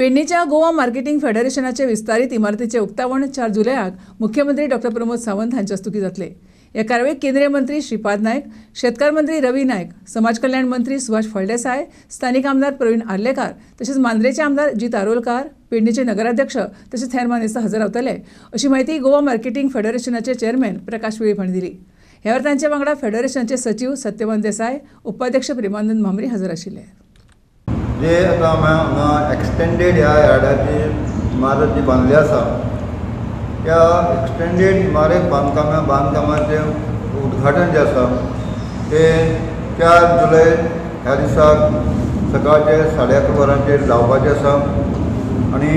पेडणेच्या Goa marketing फेडरेशनाचे विस्तारित इमारतीचे उक्तावण 4 जुलयाक मुख्यमंत्री डॉ प्रमोद सावंत हांच्या हस्तुकी जातले। ह्या कार्यावळीक केंद्रीय मंत्री श्रीपाद नायक, शेतकार मंत्री रवी नायक, समाज कल्याण मंत्री सुभाष फळदेसाय, स्थानिक आमदार प्रवीण आर्लेकार तसेच मांद्रेचे आमदार जीत आरोलकार, पेडणेचे नगराध्यक्ष तसेच हेर मानेस्त हजर रावतले अशी माहिती गोवा मार्केटिंग फेडरेशनाचे चेअरमॅन प्रकाश वेळीप हांणी दिली। ह्या वेळार तांचे वांगडा फेडरेशनाचे सचिव सत्यवान देसाय, उपाध्यक्ष प्रेमानंद मामरी हजर आशिल्ले। जे आता हांगा एक्सटेंडेड ह्या यार्डाची इमारत जी बांदली आसा त्या एक्सटेंडेड इमारत बांदकामाचे उद्घाटन जे आसा ते 4 जुलय ह्या दिसाक सकाळचे 11:30 वरांचेर जावपाचें आसा आनी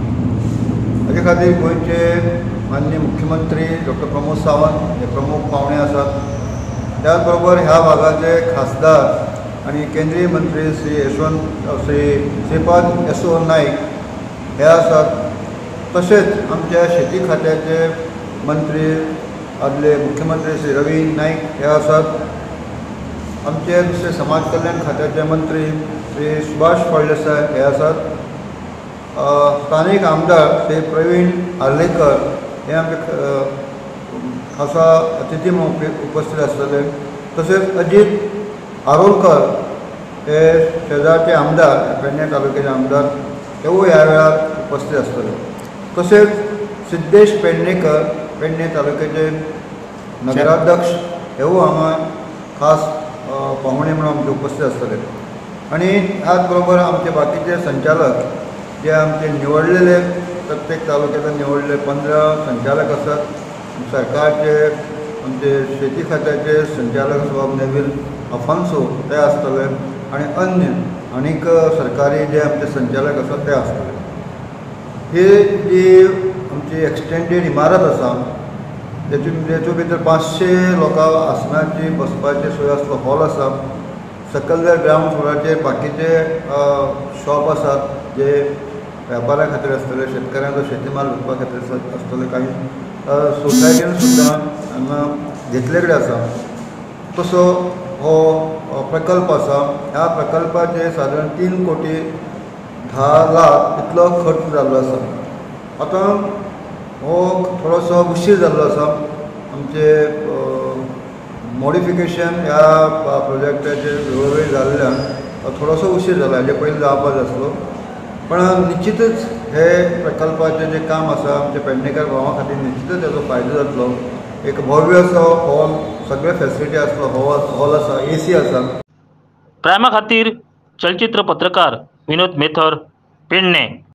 हाजे खातीर गोंयचे माननीय मुख्यमंत्री डॉ प्रमोद सावंत हे प्रमुख पावणे आसात। त्याच बरोबर ह्या भागाचे खासदार आणि केंद्रीय मंत्री श्री श्रीपाद येसो नाईक हे आसात। तसेच आमच्या शेती खात्याचे मंत्री आदले मुख्यमंत्री श्री रवी नाईक हे आसात। आमचे दुसरे समाज कल्याण खात्याचे मंत्री श्री सुभाष फळदेसाय हे आसात। स्थानिक आमदार श्री प्रवीण आर्लेकर हे आमचे खासा अतिथी म्हणून उपस्थित आसतले। तसेच अजीत आरोलकर हे शेजारचे आमदार, पेडणे तालुक्याचे आमदार हेवूय ह्या वेळार उपस्थित आसतले। तसेच सिद्धेश पेडणेकर पेडणे तालुक्याचे नगराध्यक्ष हेवूय हांगा खास पाहुणे म्हणून आमचे उपस्थित आसतले। आणि त्याच बरोबर आमचे बाकीचे संचालक जे आमचे निवडलेले प्रत्येक तालुक्याचे निवडलेले 15 संचालक आसात। सरकारचे आमचे शेती खात्याचे संचालक स्वाब नेविल अफान्सो ते आसतले आणि अन्य आनीक सरकारी जे आमचे संचालक आसात ते आसतले। ही जी आमची एक्सटेंडेड इमारत आसा तेतून भितर 500 लोकां आसनाची बसपाची सोय आसलो हॉल आसा। सकयल ग्राउंड फ्लोराचेर बाकीचे शॉप आसात जे व्यापाऱ्यां खातीर आसतले, शेतकऱ्यांचो शेतीमाल विकपा खातीर आसतले। काही सोसायटीन सुद्दां हांगा घेतले कडेन आसा। तसो हो प्रकल्प आसा। ह्या प्रकल्पाचे सादारण 3 कोटी 10 लाख इतलो खर्च जाल्लो आसा। आतां हो थोडोसो उशीर जाल्लो आसा। आमचे मॉडिफिकेशन ह्या प्रोजेक्टाचे वेळोवेळी जाल्ल्यान थोडोसो उशीर जाला, हेजे पयलीं जावपाक जाय आसलो। पण निश्चितच हे प्रकल्पाचे जे काम आसा आमचे पेडणेकार भावां खातीर निश्चितच हेजो फायदो जातलो। एक भव्य असो हॉल, सगळे फॅसिलिटी आसलो हॉल आसा, AC आसा। प्रायमा खातीर चलचित्र पत्रकार विनोद मेथर, पेडणे।